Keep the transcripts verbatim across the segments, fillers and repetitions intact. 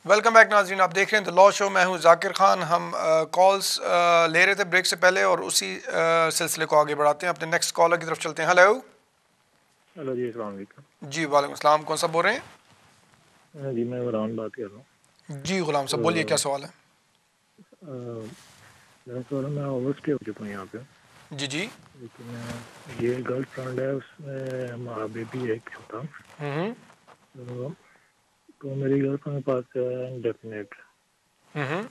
Welcome back नाज़रीन, आप देख रहे हैं द लॉ शो। मैं हूं जाकिर खान। हम कॉल्स ले रहे थे ब्रेक से पहले और उसी uh, सिलसिले को आगे बढ़ाते हैं। अपने नेक्स्ट कॉलर की तरफ चलते हैं। हेलो। हेलो जी, अस्सलाम वालेकुम। जी वालेकुम अस्सलाम। कौन सा बोल रहे हाँ जी, मैं इमरान बात कर रहा हूँ। हैं? जी गुलाम साहब बोलिए, क्या तो सवाल है? अ, मेरा सवाल है, मैं ओवर स्टे हो चुका हूँ यहाँ पे, जी जी। लेकिन अ, ये गर्लफ्रेंड है, उसमें हमारा बेबी है एक छोटा। हम्म तो, तो मेरी गर्लफ्रेंड के पास है इंडेफिनेट। हम्म।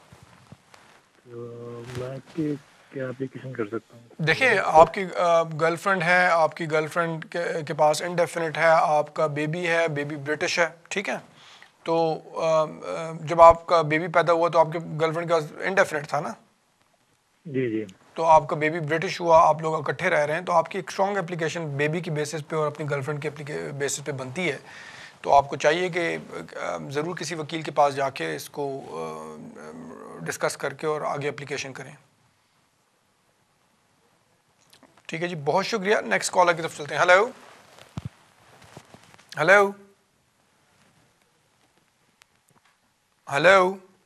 तो मैं इसकी क्या एप्लीकेशन कर सकता हूँ इसके देखिए, लिए? आपकी गर्लफ्रेंड है, आपकी गर्लफ्रेंड के, के पास इंडेफिनिट है, आपका बेबी है, बेबी ब्रिटिश है, ठीक है। तो अ, अ, जब आपका बेबी पैदा हुआ तो आपके गर्लफ्रेंड का इंडेफिनिट था ना। जी जी। तो आपका बेबी ब्रिटिश हुआ, आप लोग इकट्ठे रह रहे हैं, तो आपकी एक स्ट्रॉन्ग एप्लीकेशन बेबी की बेसिस पे और अपनी गर्लफ्रेंड के बेसिस पे बनती है। तो आपको चाहिए कि ज़रूर किसी वकील के पास जाके इसको डिस्कस करके और आगे एप्लीकेशन करें। ठीक है जी, बहुत शुक्रिया। नेक्स्ट कॉलर की तरफ चलते हैं। Hello hello hello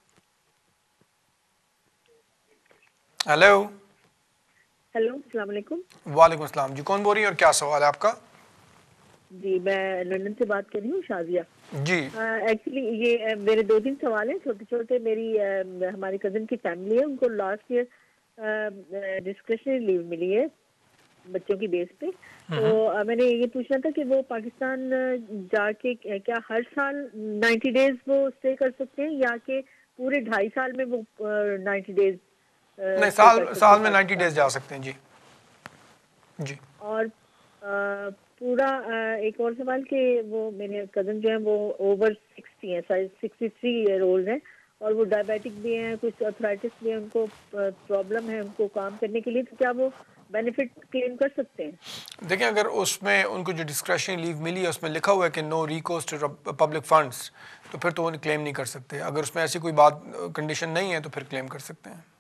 hello. Hello, अस्सलाम वालेकुम। वालेकुम अस्सलाम जी, कौन बोल रही है और क्या सवाल है आपका? जी, मैं लंदन से बात कर रही हूँ, शाजिया। जी एक्चुअली ये अ, मेरे दो तीन सवाल हैं, छोटे छोटे। मेरी अ, हमारी कज़न की फैमिली है, उनको लास्ट ईयर डिस्क्रिशनरी लीव मिली है बच्चों की बेस पे। तो अ, मैंने ये पूछना था कि वो पाकिस्तान अ, जाके क- क्या हर साल नाइन्टी डेज वो स्टे कर सकते हैं, या कि पूरे ढाई साल में वो नाइन्टी डेज नहीं, स्टे साल कर सकते साल हैं में नाइन्टी डेज पाकिस्तान जा में? सकते हैं जी। जी और अ, पूरा अ, एक और सवाल कि वो मेरे कज़न जो है वो ओवर सिक्सटी है, size sixty three year old है, और वो डायबिटिक भी हैं, कुछ अर्थराइटिस भी है, उनको प्रॉब्लम है उनको काम करने के लिए। तो क्या वो बेनिफिट क्लेम कर सकते हैं? देखिए, अगर उसमें उनको जो डिस्क्रिशनरी लीव मिली है उसमें लिखा हुआ है कि no recourse to public funds, तो फिर तो वो क्लेम नहीं कर सकते। अगर उसमें ऐसी कोई बात कंडीशन नहीं है तो फिर क्लेम कर सकते हैं।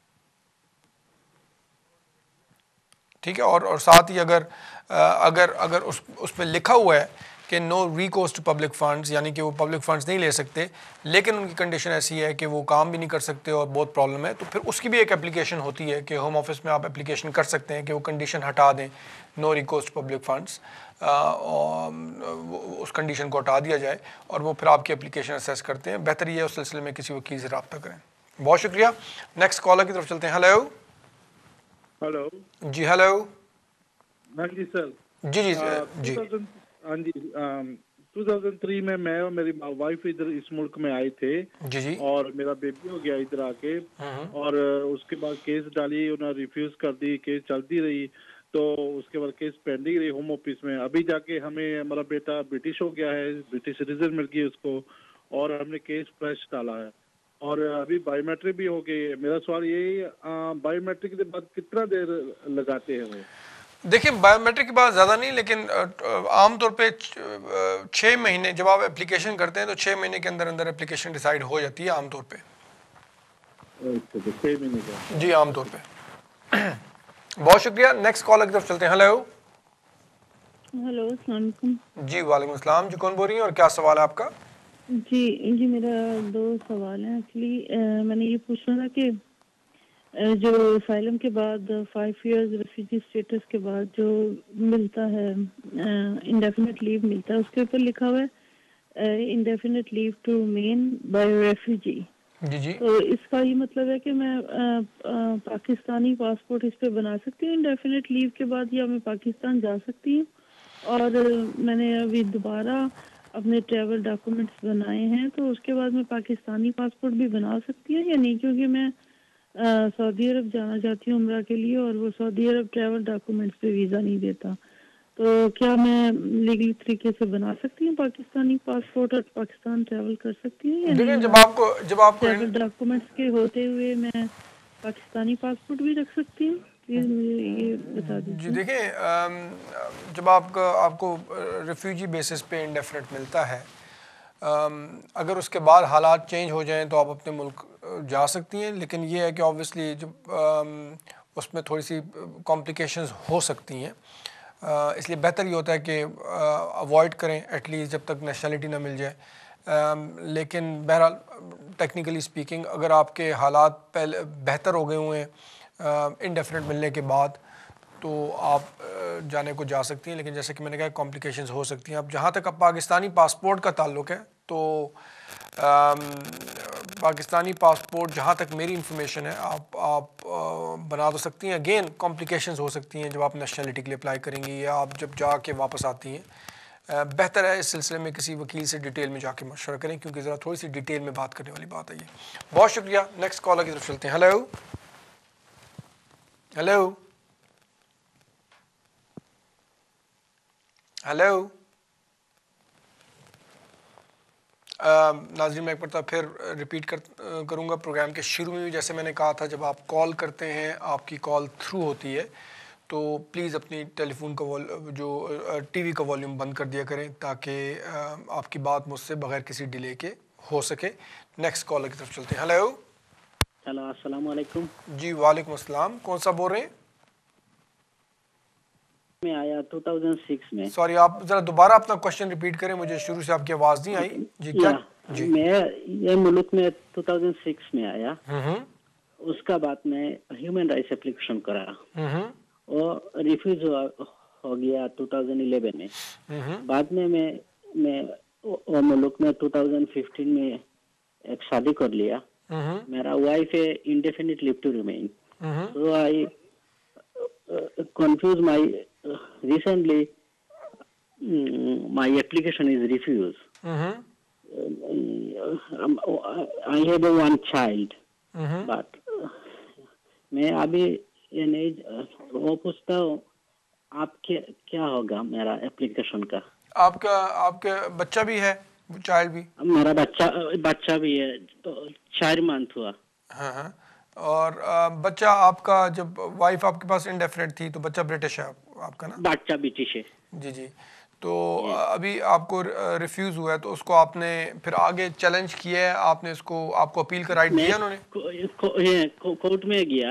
ठीक है। और और साथ ही अगर अ, अगर अगर उस उसमें लिखा हुआ है कि no recourse to public funds, यानी कि वो पब्लिक फंड्स नहीं ले सकते, लेकिन उनकी कंडीशन ऐसी है कि वो काम भी नहीं कर सकते और बहुत प्रॉब्लम है, तो फिर उसकी भी एक एप्लीकेशन होती है कि होम ऑफिस में आप एप्लीकेशन कर सकते हैं कि वो कंडीशन हटा दें, no recourse to public funds, उस कंडीशन को हटा दिया जाए और वो फिर आपकी एप्लीकेशन असेस करते हैं। बेहतर ये है उस सिलसिले में किसी वकील से रब्ता करें। बहुत शुक्रिया। नेक्स्ट कॉलर की तरफ चलते हैं। हेलो। हेलो। जी हेलो। हाँ जी सर। जी जी टू जी थाउजेंड हाँ जी, टू थाउजेंड थ्री में मैं और मेरी वाइफ इधर इस मुल्क में आए थे, जी जी। और मेरा बेबी हो गया इधर आके। और अ, उसके बाद केस डाली, उन्होंने रिफ्यूज कर दी, केस चलती रही। तो उसके बाद केस पेंडिंग रही होम ऑफिस में। अभी जाके हमें हमारा बेटा ब्रिटिश हो गया है, ब्रिटिश सिटीजन मिल गई उसको, और हमने केस फ्रेश डाला है, और अभी बायोमेट्रिक भी हो गई है। मेरा सवाल ये, बायोमेट्रिक के बाद कितना देर लगाते हैं वो? देखिए, बायोमेट्रिक की बात ज़्यादा नहीं, लेकिन आमतौर पे छः महीने जब आप एप्लीकेशन करते हैं तो छः महीने के अंदर अंदर एप्लीकेशन डिसाइड हो जाती है आमतौर पे। अच्छा, तो छह महीने का। जी आमतौर पे। बहुत शुक्रिया। नेक्स्ट कॉलर की तरफ चलते हैं। हेलो। हेलो, अस्सलाम वालेकुम। जी वालेकुम अस्सलाम जी, कौन बोल रही है और क्या सवाल है आपका? जी जी, मेरा दो सवाल हैं एक्चुअली। मैंने ये पूछना था कि अ, जो असाइलम के बाद फाइव इयर्स रेफ्यूजी स्टेटस के बाद जो मिलता है, इंडेफिनिट लीव मिलता है, उसके ऊपर लिखा हुआ है indefinite leave to remain by refugee. जी जी। तो इसका ये मतलब है कि मैं अ, अ, पाकिस्तानी पासपोर्ट इस पे बना सकती हूँ इंडेफिनिट लीव के बाद, या मैं पाकिस्तान जा सकती हूँ? और अ, मैंने अभी दोबारा अपने ट्रैवल डॉक्यूमेंट्स बनाए हैं, तो उसके बाद मैं पाकिस्तानी पासपोर्ट भी बना सकती हूँ या नहीं? क्योंकि मैं अ, सऊदी अरब जाना चाहती हूँ उम्रा के लिए, और वो सऊदी अरब ट्रैवल डॉक्यूमेंट्स पे वीज़ा नहीं देता। तो क्या मैं लीगल तरीके से बना सकती हूँ पाकिस्तानी पासपोर्ट और पाकिस्तान ट्रैवल कर सकती हूँ या नहीं? देखिए, जब या आपको जब आपको ट्रैवल डॉक्यूमेंट्स के होते हुए मैं पाकिस्तानी पासपोर्ट भी रख सकती हूँ? प्लीज़ मुझे ये बता जी दीजिए। देखिए, जब आपका आपको रेफ्यूजी बेसिस पे इंडेफिनिट मिलता है, अम, अगर उसके बाद हालात चेंज हो जाएं तो आप अपने मुल्क अ, जा सकती हैं, लेकिन ये है कि ऑब्वियसली जब अम, उसमें थोड़ी सी कॉम्प्लिकेशंस हो सकती हैं। अ, इसलिए बेहतर ये होता है कि अवॉइड करें एटलीस्ट जब तक नेशनलिटी ना मिल जाए। लेकिन बहरहाल टेक्निकली स्पीकिंग अगर आपके हालात पहले बेहतर हो गए हुए हैं इंडेफिनिट मिलने के बाद तो आप जाने को जा सकती हैं, लेकिन जैसे कि मैंने कहा कॉम्प्लिकेशंस हो सकती हैं। अब जहाँ तक अब पाकिस्तानी पासपोर्ट का ताल्लुक़ है तो आम, पाकिस्तानी पासपोर्ट जहाँ तक मेरी इंफॉर्मेशन है आप आप आ, बना तो सकती हैं। अगेन कॉम्प्लिकेशंस हो सकती हैं जब आप नेशनलिटी के लिए अप्लाई करेंगी या आप जब जाके वापस आती हैं। बेहतर है इस सिलसिले में किसी वकील से डिटेल में जाके मशवरा करें, क्योंकि ज़रा थोड़ी सी डिटेल में बात करने वाली बात है ये। बहुत शुक्रिया। नेक्स्ट कॉलर की तरफ चलते हैं। हेलो हेलो हेलो नाज़रीन, मैं एक बार फिर रिपीट कर करूँगा। प्रोग्राम के शुरू में भी जैसे मैंने कहा था, जब आप कॉल करते हैं आपकी कॉल थ्रू होती है तो प्लीज़ अपनी टेलीफोन का वॉल जो टीवी का वॉल्यूम बंद कर दिया करें ताकि आपकी बात मुझसे बगैर किसी डिले के हो सके। नेक्स्ट कॉलर की तरफ चलते हैं। हेलो हेलो अस्सलाम वालेकुम। जी वालेकुम अस्सलाम। कौन सा बोल रहे हैं? मैं आया दो हज़ार छह में। सॉरी, आप ज़रा दोबारा अपना क्वेश्चन रिपीट करें, मुझे शुरू से आपकी आवाज़ नहीं आई जी। क्या जी मैं ये मुल्क में दो हज़ार छह में आया, उसका बाद में ह्यूमन राइट्स एप्लीकेशन करा और रिफ्यूज हो गया दो हज़ार ग्यारह में। बाद में मैं मैं वो मुल्क में दो हज़ार पंद्रह में एक शादी कर लिया। मेरा वाइफ है indefinite leave to remain, so I uh, confused my uh, recently um, my application is refused. Mm-hmm. Uh, um, I have a one child, Mm-hmm. but uh, मैं अभी ये नहीं uh, वो पूछता हूँ आप क्या क्या होगा मेरा एप्लीकेशन का। आपका आपका बच्चा भी है, चाइल्ड भी? मेरा बच्चा बच्चा भी है, तो चार मंथ हुआ। हाँ हाँ। और आ, बच्चा आपका, जब वाइफ आपके पास इंडेफिनिट थी तो बच्चा ब्रिटिश है आप, आपका ना? बच्चा ब्रिटिश है जी जी। तो अभी आपको रिफ्यूज हुआ है तो उसको आपने फिर आगे चैलेंज किया है, आपने इसको आपको अपील का राइट दिया उन्होंने? कोर्ट में गया,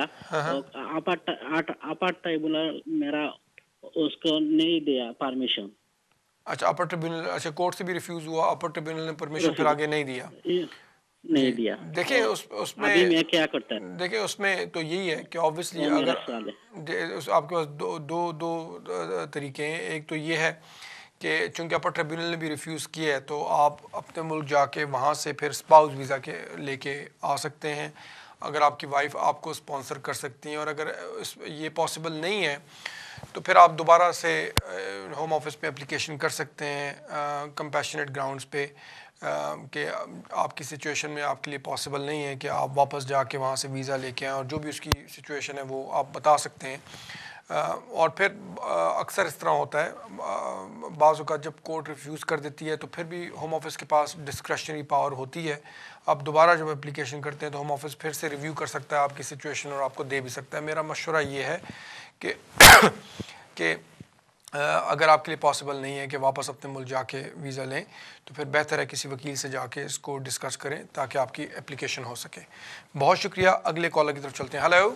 अपर ट्रिब्यूनल मेरा उसको नहीं दिया परमिशन। अच्छा, अपर ट्रिब्यूनल, अच्छा कोर्ट से भी रिफ्यूज हुआ, अपर ट्रिब्यूनल ने परमिशन फिर आगे नहीं दिया? नहीं दिया। देखिए उस उसमें अभी मैं क्या करता है, देखिए उसमें तो यही है कि ऑब्वियसली अगर आपके पास दो दो दो तरीके हैं। एक तो ये है कि चूंकि अपर ट्रिब्यूनल ने भी रिफ्यूज़ किया है तो आप अपने मुल्क जाके वहाँ से फिर स्पाउस वीज़ा के लेके आ सकते हैं, अगर आपकी वाइफ आपको स्पॉन्सर कर सकती हैं। और अगर इस ये पॉसिबल नहीं है तो फिर आप दोबारा से होम ऑफिस पे एप्लीकेशन कर सकते हैं कंपैशनेट ग्राउंड्स पे कि आपकी सिचुएशन में आपके लिए पॉसिबल नहीं है कि आप वापस जाके वहाँ से वीज़ा लेके आएँ, और जो भी उसकी सिचुएशन है वो आप बता सकते हैं। और फिर अक्सर इस तरह होता है बाज़ औक़ात जब कोर्ट रिफ्यूज़ कर देती है तो फिर भी होम ऑफिस के पास डिस्क्रेशनरी पावर होती है। आप दोबारा जब एप्लीकेशन करते हैं तो होम ऑफिस फिर से रिव्यू कर सकता है आपकी सिचुएशन और आपको दे भी सकता है। मेरा मशवरा ये है कि कि अगर आपके लिए पॉसिबल नहीं है कि वापस अपने मुल्क जाके वीज़ा लें तो फिर बेहतर है किसी वकील से जाके इसको डिस्कस करें ताकि आपकी एप्लीकेशन हो सके। बहुत शुक्रिया। अगले कॉलर की तरफ चलते हैं। हेलो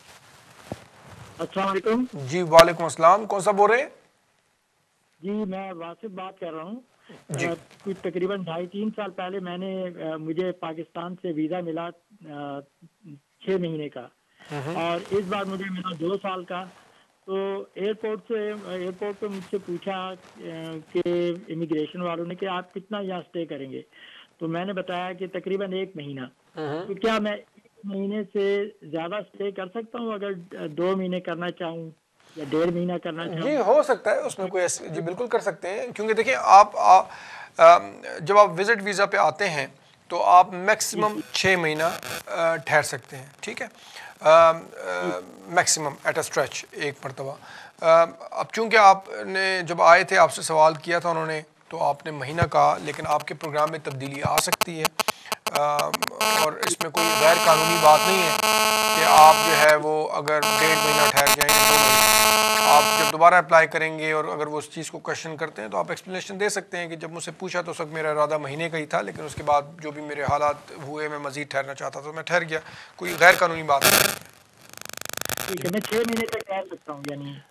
अस्सलाम वालेकुम। जी वालेकुम अस्सलाम। कौन सा बोल रहे हैं? जी मैं वासिफ बात कर रहा हूँ। कुछ तकरीबन ढाई तीन साल पहले मैंने आ, मुझे पाकिस्तान से वीज़ा मिला छः महीने का, और इस बार मुझे मिला दो साल का। तो एयरपोर्ट से एयरपोर्ट पे मुझसे पूछा कि इमिग्रेशन वालों ने कि आप कितना यहाँ स्टे करेंगे, तो मैंने बताया कि तकरीबन एक महीना। तो क्या मैं महीने से ज्यादा स्टे कर सकता हूँ अगर दो महीने करना चाहूँ या डेढ़ महीना करना चाहूँ? जी हो सकता है, उसमें कोई ऐसे जी बिल्कुल कर सकते हैं, क्योंकि देखिए आप आ, आ, जब आप विजिट वीज़ा पे आते हैं तो आप मैक्सिमम छः महीना ठहर सकते हैं। ठीक है, मैक्सिमम एट अ स्ट्रेच एक मरतबा। अब चूँकि आपने जब आए थे आपसे सवाल किया था उन्होंने तो आपने महीना कहा, लेकिन आपके प्रोग्राम में तब्दीली आ सकती है। आ, और इसमें कोई गैर कानूनी बात नहीं है कि आप जो है वो अगर डेढ़ महीना ठहर जाएँ या दो महीना, आप जब दोबारा अप्लाई करेंगे और अगर वो उस चीज़ को क्वेश्चन करते हैं तो आप एक्सप्लेनेशन दे सकते हैं कि जब मुझसे पूछा तो उस वक्त मेरा इरादा महीने का ही था, लेकिन उसके बाद जो भी मेरे हालात हुए मैं मज़ीद ठहरना चाहता तो मैं ठहर गया। कोई गैर कानूनी बात नहीं है। ठीक है, मैं छः महीने तक ठहर सकता हूँ यानी?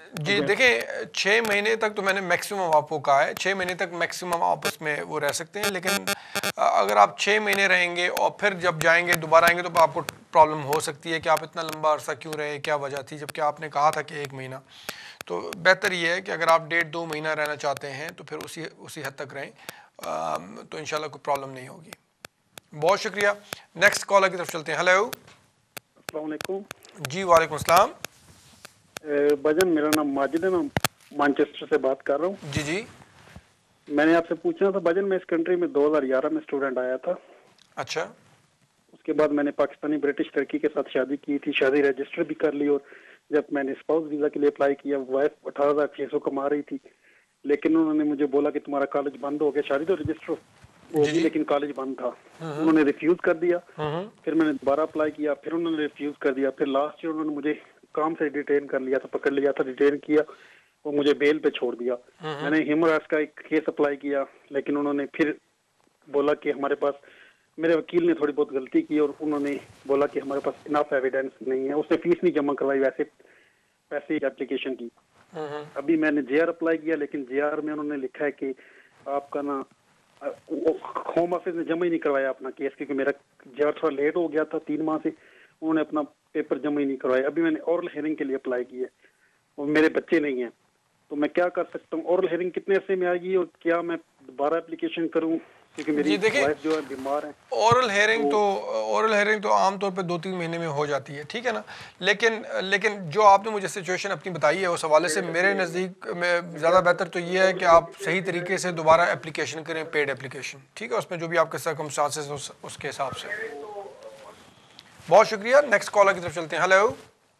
जी देखिए, छः महीने तक तो मैंने मैक्सिमम आपको कहा है, छः महीने तक मैक्सिमम आप उसमें वो रह सकते हैं। लेकिन अगर आप छः महीने रहेंगे और फिर जब जाएंगे दोबारा आएंगे तो आपको प्रॉब्लम हो सकती है कि आप इतना लंबा अरसा क्यों रहे, क्या वजह थी, जबकि आपने कहा था कि एक महीना। तो बेहतर ये है कि अगर आप डेढ़ दो महीना रहना चाहते हैं तो फिर उसी उसी हद तक रहें, तो इंशाल्लाह कोई प्रॉब्लम नहीं होगी। बहुत शुक्रिया। नेक्स्ट कॉलर की तरफ चलते हैं। हेलो। अस्सलाम वालेकुम। जी वालेकुम अस्सलाम। भजन, मेरा नाम माजिद है, मैं मैनचेस्टर से बात कर रहा हूँ। जी जी। मैंने आपसे पूछना था भजन, मैं इस कंट्री में दो हज़ार ग्यारह में स्टूडेंट आया था। अच्छा। उसके बाद मैंने पाकिस्तानी ब्रिटिश लड़की के साथ शादी की थी, शादी रजिस्टर भी कर ली, और जब मैंने स्पाउस वीजा के लिए अप्लाई किया, वाइफ अठारह हजार छह सौ कमा रही थी, लेकिन उन्होंने मुझे बोला कि तुम्हारा कॉलेज बंद हो गया, शादी तो रजिस्टर हो गई लेकिन कॉलेज बंद था। उन्होंने रिफ्यूज कर दिया। फिर मैंने दोबारा अप्लाई किया, फिर उन्होंने रिफ्यूज कर दिया। फिर लास्ट ईयर उन्होंने मुझे काम से डिटेन कर लिया था, पकड़ लिया था, डिटेन किया और मुझे बेल पे छोड़ दिया। मैंने ह्यूमन राइट्स का एक केस अप्लाई किया, लेकिन उन्होंने फिर बोला कि हमारे पास, मेरे वकील ने थोड़ी बहुत गलती की और उन्होंने बोला कि हमारे पास इनफ एविडेंस नहीं है। उसने फीस नहीं जमा करवाई, वैसे पैसे एप्लीकेशन की। अभी मैंने जे आर अप्लाई किया, लेकिन जे आर में उन्होंने लिखा है कि आपका ना, होम ऑफिस ने जमा ही नहीं करवाया अपना केस, क्योंकि मेरा जे आर थोड़ा लेट हो गया था तीन माह से, उन्होंने अपना पेपर जमा ही नहीं करवाया। अभी मैंने ओरल हियरिंग के लिए अप्लाई किया और मेरे बच्चे नहीं हैं, तो मैं क्या कर सकता हूँ? ओरल हियरिंग कितने अरसे में आएगी और क्या मैं दोबारा एप्लीकेशन करूँ, क्योंकि मेरी वाइफ जो है बीमार है? ओरल हेयरिंग तो ओरल हेयरिंग तो आमतौर पे दो तीन महीने में हो जाती है, ठीक है ना। लेकिन लेकिन जो आपने मुझे सिचुएशन अपनी बताई है उस हवाले से मेरे नज़दीक में ज़्यादा बेहतर तो ये है कि आप सही तरीके से दोबारा एप्लीकेशन करें, पेड एप्लीकेशन, ठीक है, उसमें जो भी आपके सर्कमस्टांसेस उस, उसके हिसाब से। बहुत शुक्रिया। नेक्स्ट कॉलर की तरफ चलते हैं। Hello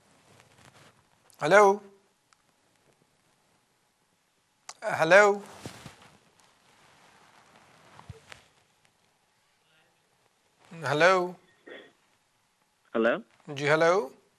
hello hello hello hello जी। हेलो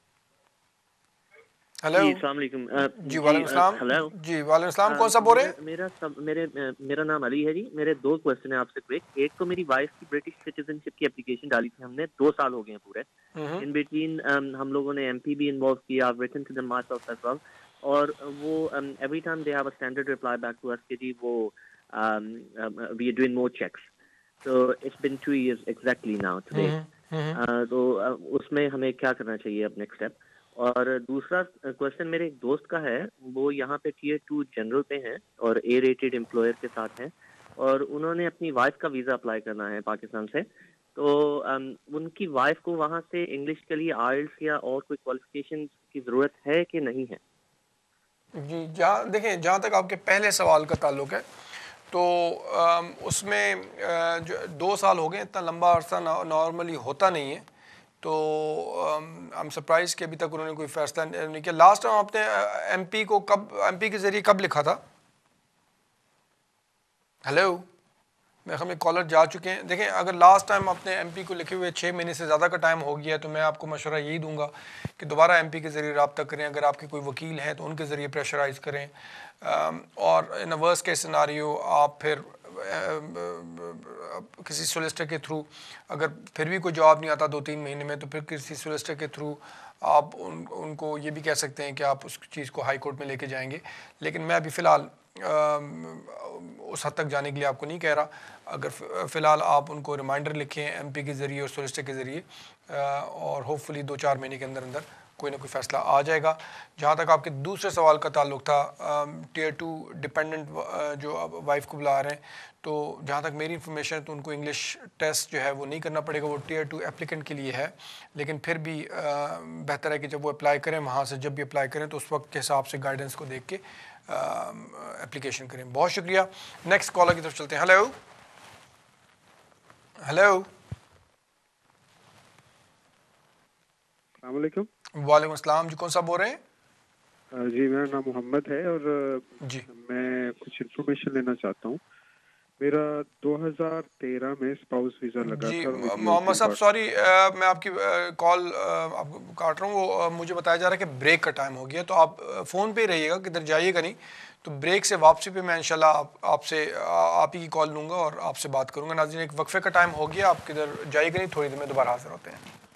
हेलो जी, अस्सलाम वालेकुम। जी वालेकुम सलाम। हेलो जी वालेकुम सलाम। कौन सा बोल रहे हैं? मेरा सब मेरे मेरा नाम अली है जी। मेरे दो क्वेश्चन है आपसे क्विक। एक तो मेरी वाइफ की ब्रिटिश सिटीजनशिप की एप्लीकेशन डाली थी हमने, दो साल हो गए हैं पूरे। इन बिटवीन हम लोगों ने एमपी भी इन्वॉल्व किया, written to the myself as well, और वो every time they have a standard reply back to us कि जी वो we are doing more checks. So it's been two years exactly now today. uh, तो uh, उसमें हमें क्या करना चाहिए अब नेक्स्ट स्टेप? और दूसरा क्वेश्चन मेरे एक दोस्त का है, वो यहाँ पे टीयर टू जनरल पे हैं और ए रेटेड एम्प्लॉयर के साथ हैं, और उन्होंने अपनी वाइफ का वीज़ा अप्लाई करना है पाकिस्तान से। तो um, उनकी वाइफ को वहाँ से इंग्लिश के लिए आइल्स या और कोई क्वालिफिकेशन की ज़रूरत है कि नहीं है? जी, जहाँ देखें, जहाँ तक आपके पहले सवाल का ताल्लुक है तो उसमें जो दो साल हो गए, इतना लंबा अरसा नॉर्मली होता नहीं है। तो आई एम सरप्राइज कि अभी तक उन्होंने कोई फैसला नहीं किया। लास्ट टाइम आपने एमपी को कब, एमपी के ज़रिए कब लिखा था? हेलो, मेरे ख्याल में कॉलर जा चुके हैं। देखें, अगर लास्ट टाइम आपने एमपी को लिखे हुए छः महीने से ज़्यादा का टाइम हो गया है तो मैं आपको मशवरा यही दूंगा कि दोबारा एमपी के ज़रिए रब्ता करें। अगर आपके कोई वकील हैं तो उनके ज़रिए प्रेशराइज़ करें, और in a worst case scenario आप फिर किसी सोलिसिटर के थ्रू, अगर फिर भी कोई जवाब नहीं आता दो तीन महीने में, तो फिर किसी सोलिसिटर के थ्रू आप उन उनको ये भी कह सकते हैं कि आप उस चीज़ को हाई कोर्ट में लेके जाएंगे। लेकिन मैं अभी फ़िलहाल उस हद तक जाने के लिए आपको नहीं कह रहा। अगर फ़िलहाल आप उनको रिमाइंडर लिखें एमपी के ज़रिए और सोलिसिटर के ज़रिए, और होपफुली दो चार महीने के अंदर अंदर कोई ना कोई फ़ैसला आ जाएगा। जहाँ तक आपके दूसरे सवाल का ताल्लुक था, टीयर टू डिपेंडेंट जो अब वाइफ को बुला रहे हैं, तो जहाँ तक मेरी इंफॉर्मेशन है तो उनको इंग्लिश टेस्ट जो है वो नहीं करना पड़ेगा, वो टीयर टू एप्लीकेंट के लिए है। लेकिन फिर भी बेहतर है कि जब वो अप्लाई करें, वहाँ से जब भी अप्लाई करें तो उस वक्त के हिसाब से गाइडेंस को देख के एप्लीकेशन करें। बहुत शुक्रिया। नेक्स्ट कॉलर की तरफ चलते हैं। हेलो हेलो अस्सलाम वालेकुम अस्सलाम जी। कौन सा बोल रहे हैं? जी, मेरा नाम मोहम्मद है और जी मैं कुछ इन्फॉर्मेशन लेना चाहता हूँ। मेरा दो हज़ार तेरह में स्पाउस वीज़ा लगा जी था। मोहम्मद साहब, सॉरी मैं आपकी कॉल आपको काट रहा हूँ, वो मुझे बताया जा रहा है कि ब्रेक का टाइम हो गया, तो आप फ़ोन पे ही रहिएगा, किधर जाइएगा नहीं। तो ब्रेक से वापसी पे मैं इंशाल्लाह आप, आपसे आप ही की कॉल लूँगा और आपसे बात करूँगा। नाज़रीन, एक वक्फे का टाइम हो गया, आप किधर जाइएगा नहीं, थोड़ी देर में दोबारा हाजिर होते हैं।